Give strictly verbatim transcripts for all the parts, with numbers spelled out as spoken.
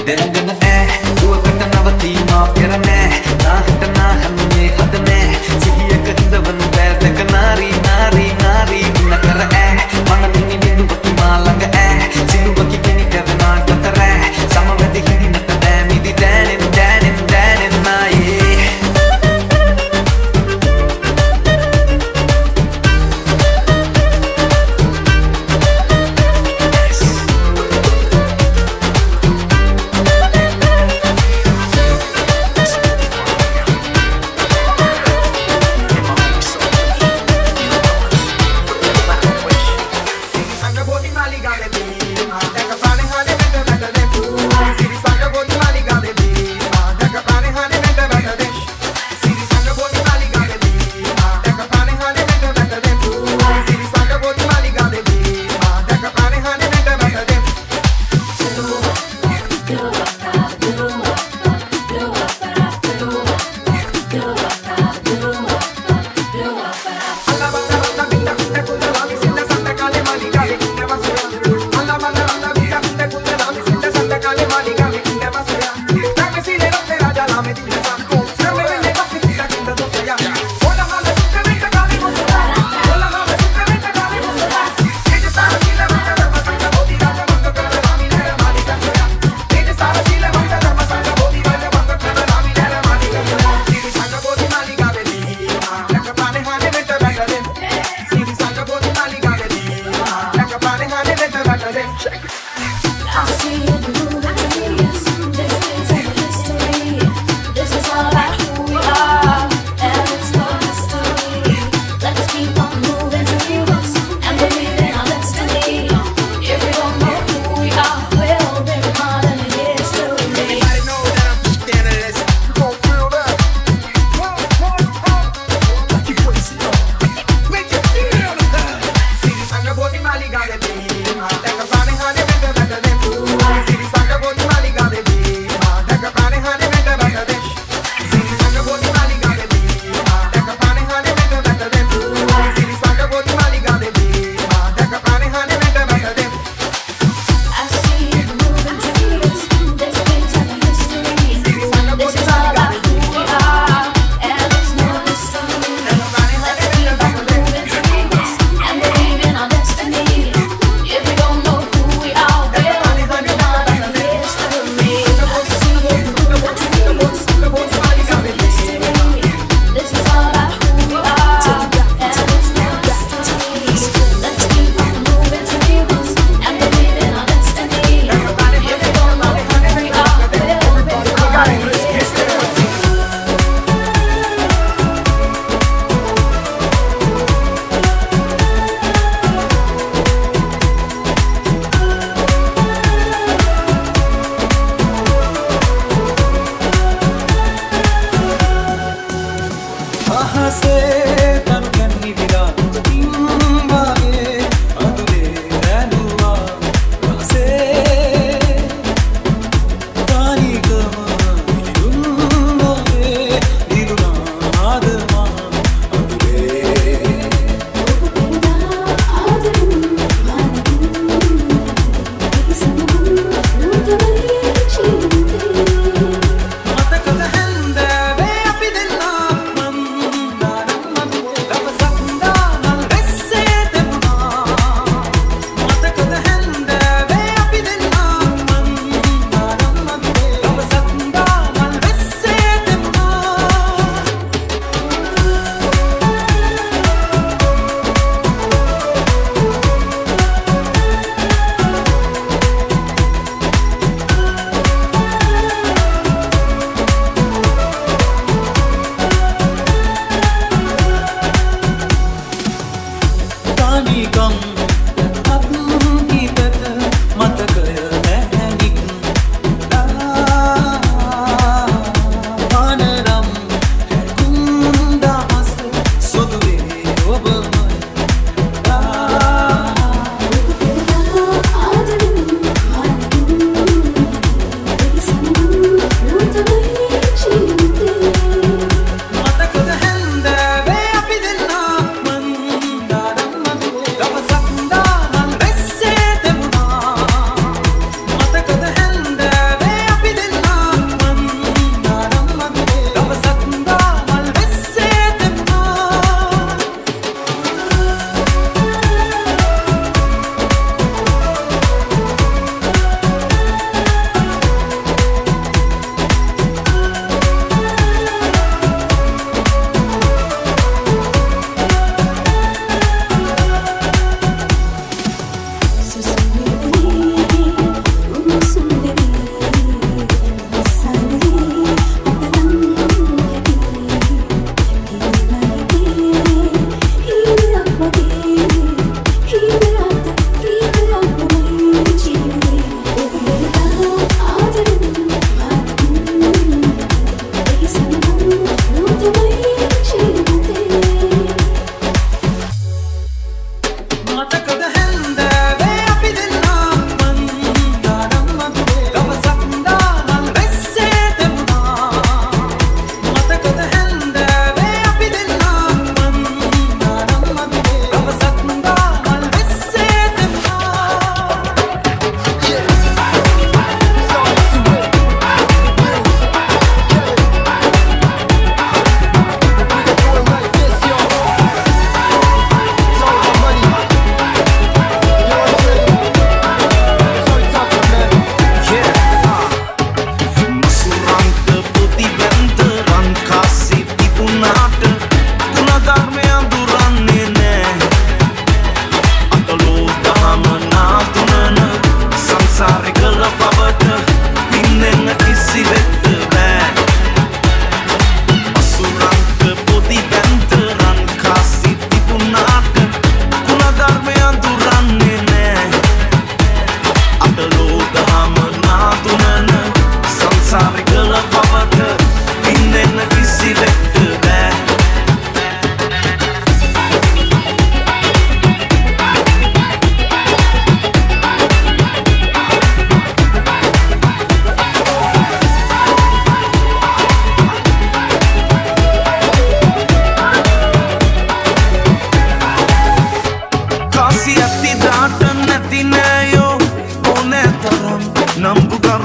Sarah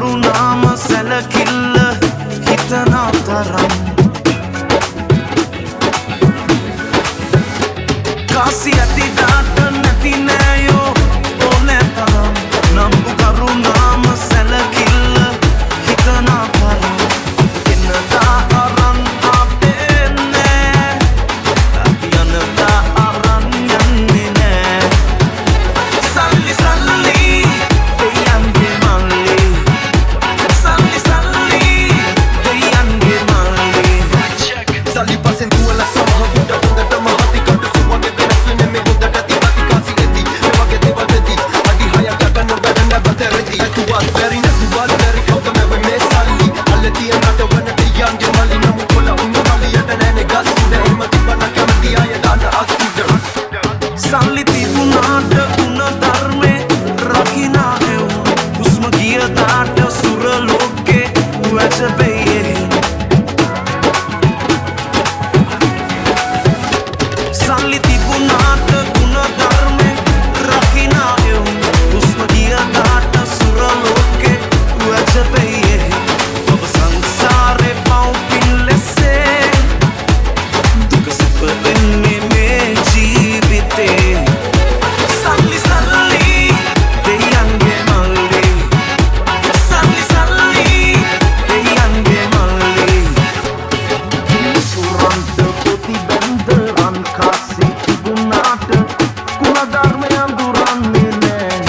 කරුණාම සැලකිල්ල හිතන තරම් කාසි ඇතිදාට නැති නෑයෝ ඕනෑ තරම් නම්බු කරුණාම සැලකිල්ල හිතන තරම් එන්නදා අරන් අපෙන්නේ අපි යනදා අරන් යන්නේ නෑ සල්ලි සල්ලි දෙයන්ගේ මල්ලි සල්ලි සල්ලි දෙයන්ගේ මල්ලි සල්ලි පසෙන් දුවල සමහ බුඩ හොඳටම හති කොට සුවගේ වෙනස්වෙන්නේ මේ හොඳට තිබති කාසි ඇති මේ වගේ දේවල් දෙති අඩි හයක් ගන්න බැරි නැබතරෙති තුවත් බැරි නැතුවත් බැරි කොකම මේ සල්ලි අල්ල තියන රට වන දෙයන්ගේ මල්ලි නමු කොළ උන්න මල්ලියට නැනේ ගස් උඩ එම තිබන කැමති අය දාන අස්තුඩ සල්ලි තිබුණාට ගුණ ධර්මේ රකිනා එව් හුස්ම ගිය දාට සුර ලෝකේ වැටපෙයේ සල්ලි තිබුණාට ගුණ ධර්මේ රකිනා එව් හුස්ම ගිය දාට සුර ලෝකේ වැටපෙයේ ඔබ සංසාරේ පව්පින් ලෙසේ දුක සැප දෙන්නේ මේ ජීවිතේ සල්ලි සල්ලි දෙයන්ගේ මල්ලි සල්ලි සල්ලි දෙයන්ගේ මල්ලි සුරන්ත පොති බඳ රන් කාසි තිබුණාට කුණ ධර්මයන් දුරන්නේ නෑ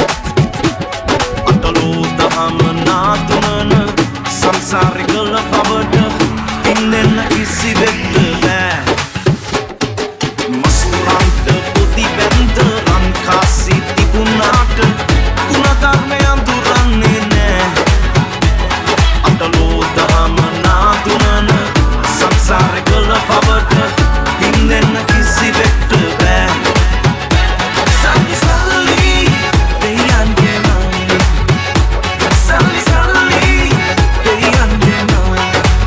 අතලෝ දහම නාතුනන සංසාරේ ගල පවට ඉන්නෙන්න කිසිවෙක්ද බෑ මසුරන්ත පොති බඳ රන් කාසි තිබුණාට කුණ ධර්මයන් දුරන්නේ නෑ අතලෝ දහම නාතුනන සංසාරේ ගල පවට ඉන්නෙන්න කිසිවෙක්ද බෑ සල්ලි සල්ලි දෙයන්ගේ මල්ලි සල්ලි සල්ලි දෙයන්ගේ මල්ලි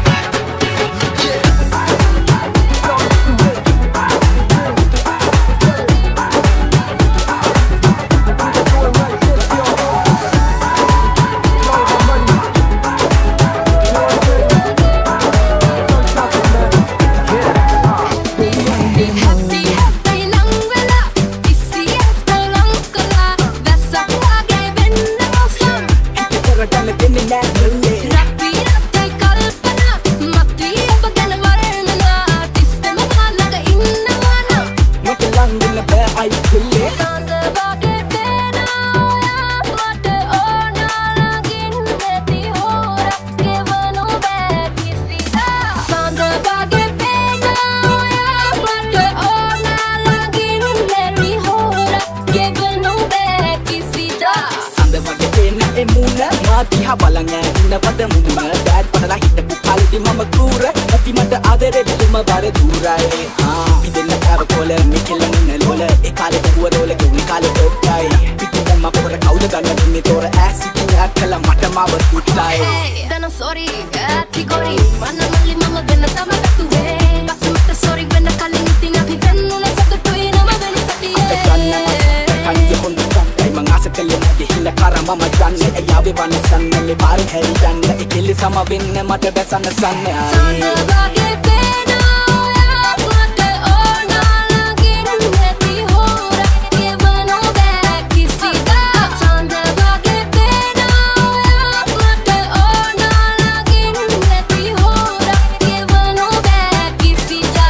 Happy happy lang wala isiyas ko lang kala Vasa wage venna mosam කරගන්න දෙන්නේ නෑ මුල්ලේ Rapi rapi kalpana mati abagana varnana Tissema malaga innawana මට ලං වෙන්න බෑ අයි කුල්ලේ Sanda wage pena oya mata ona lagin neti hora gewanu be kisida Sanda wage pena oya mata ona lagin neti hora gewanu be kisida සඳ වගේ පේන එමුණ මා දිහා බලන් ඉන්නවද මුණ දෑත් පනලා හිටපු කල්දි මම කූර ඇති මට ආදරේ බිම බර දුරයි ආ ඉදෙන්න කරකොල මිකලන් නලොල ඒ කාලේ දුව රෝල ගෙවුනි කාලේ තොට්ටයි පිටින් මම පොර කවුද ගන්න දුන්නේ තොර ඇසිටින් අක්කලා මට මාව තුට්ටයි Hey, dana sorry, ati gori Mana mali mama venna tama katuwe Basu mata sorry venna kalling iting api vennu na sakatuwi nama veni satiye ගන්න කන්දිය හොඳ තමයි මං ආස කළේ නැති හිඳ කරම මම ගන්න එයාවේ වනසන්න මේ පාරේ හැරි යන්න එකෙලි සම වෙන්න මට බැසන්න සන්න Sanda wage pena oya mata ona lagin neti hora gewanu be kisida Sanda wage pena oya mata ona lagin neti hora gewanu be kisida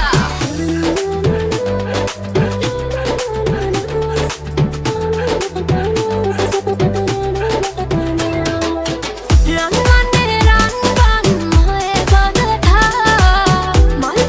Rangane rangban mohe badata mal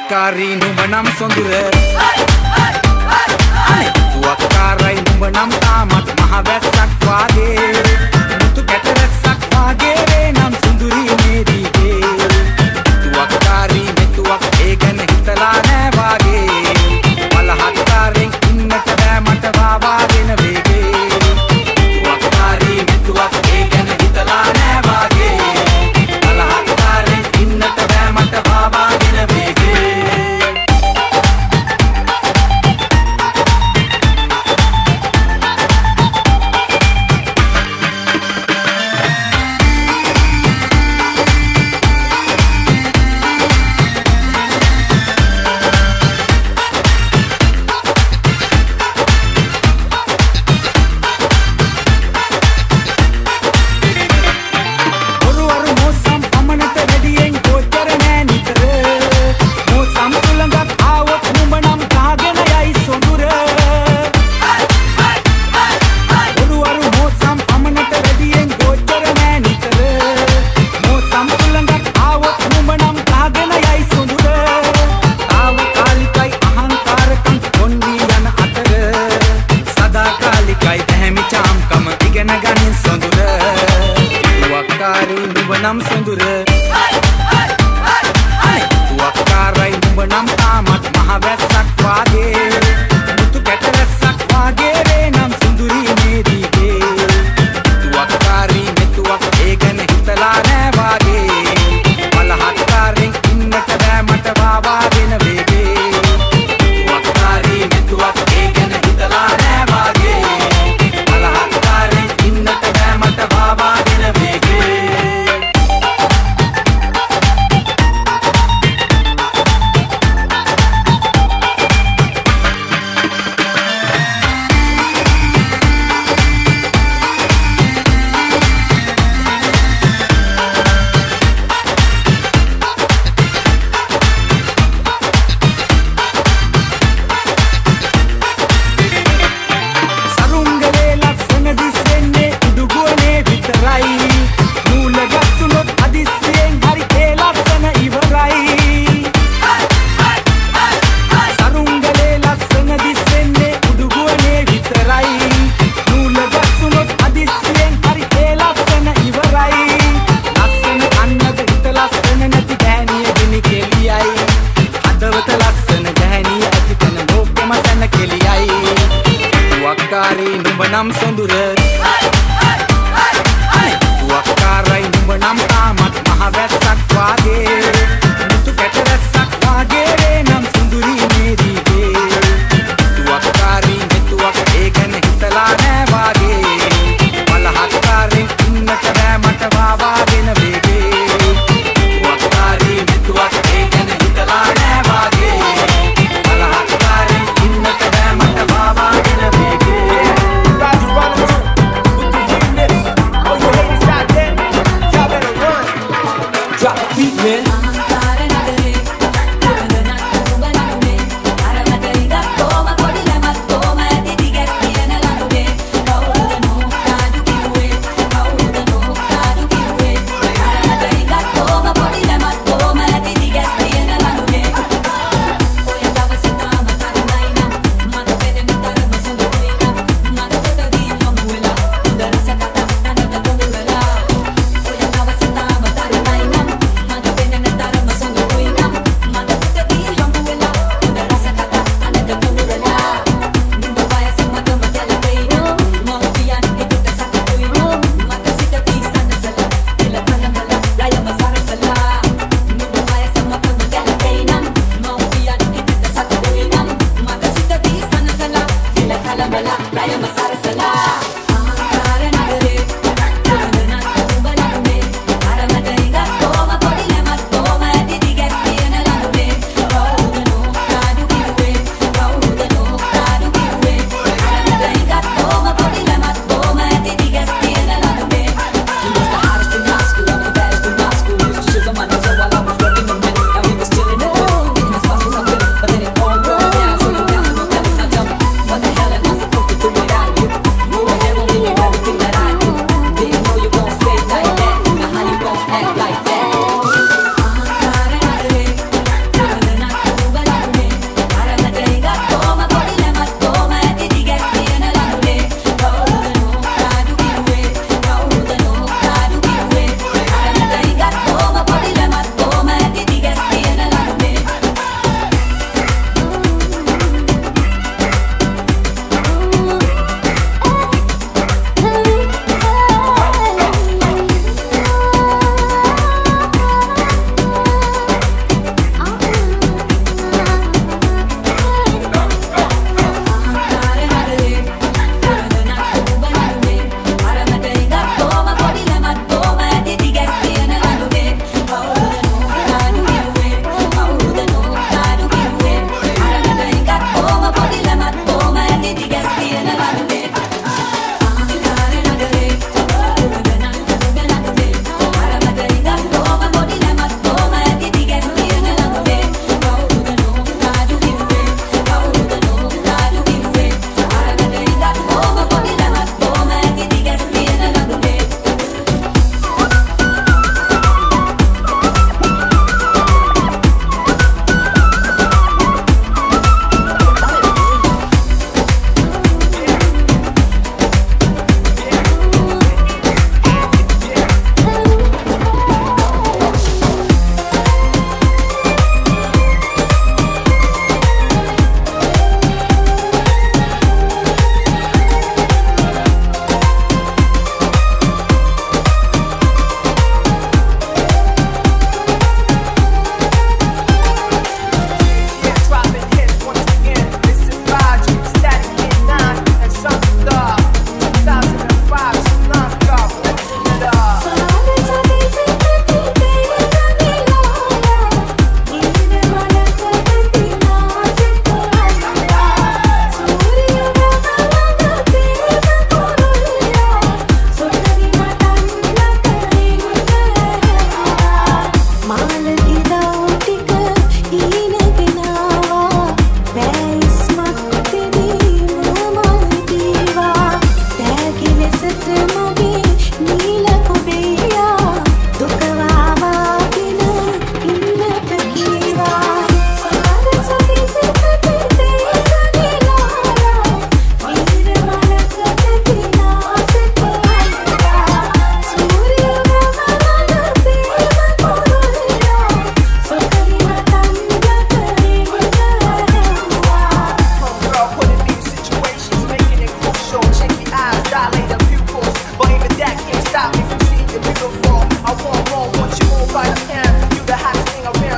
තුවක්කාරී නුඹ නම් සොඳුර අනේ තුවක්කාරයි නුඹ නම් තාමත් මහ වැස්සක් වාගේ මුතු කැටරැස්සක් වාගේ වේ නම් සුඳුරී මේදීගේ තුවක්කාරී මෙතුවක් ඒ ගැන හිතලා නෑ වාගේ බලහත්කාරෙන් ඉන්නට බෑ මට වාවාගෙන වේගේ තුවක්කාරී මෙතුවක් ඒ ගැන හිතලා නෑ වාගේ බලහත්කාරෙන් ඉන්නට බෑ මට වාවාගෙන වේගේ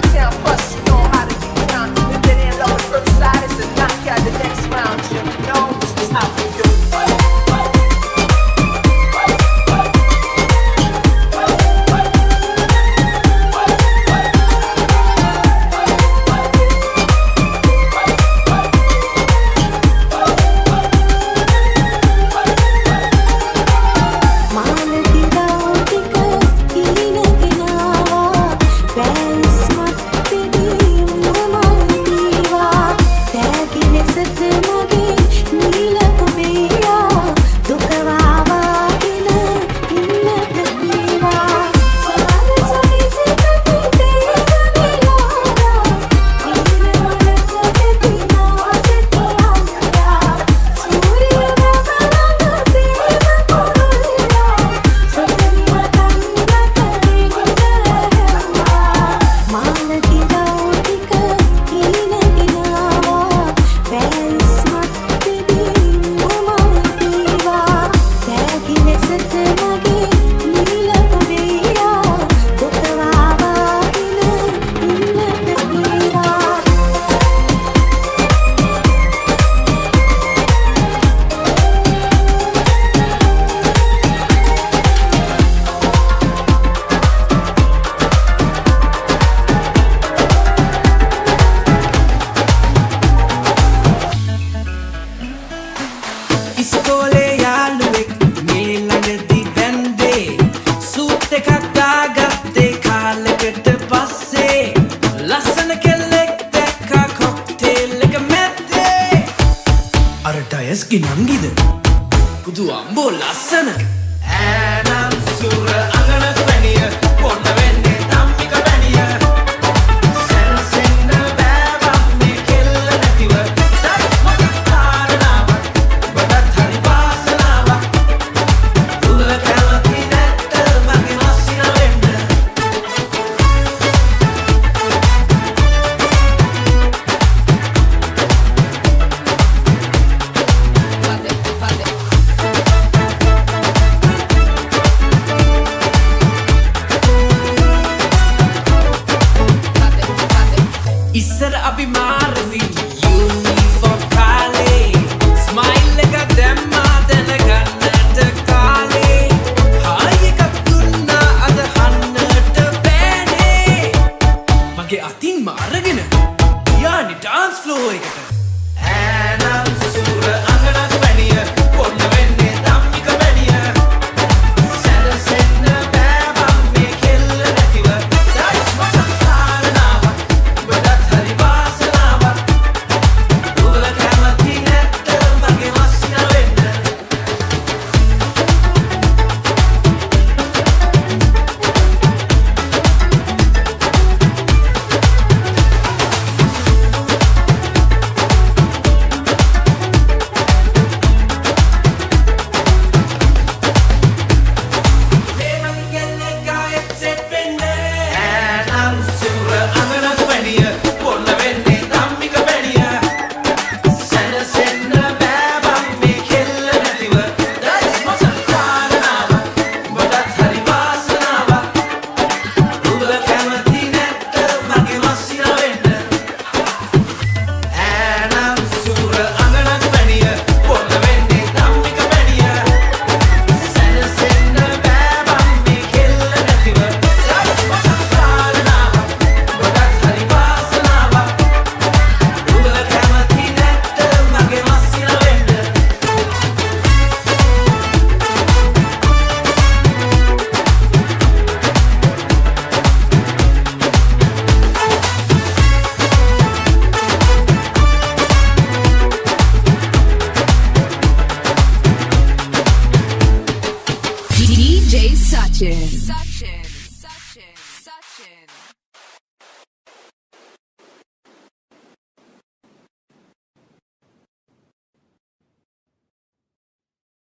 downtown, plus you know how to get down. If it ain't love at first sight, it's a knockout the next round. You know this is how we do. අතින් මාරගෙන යානි ඩාන්ස් ෆ්ලෝ එකට. And I'm sure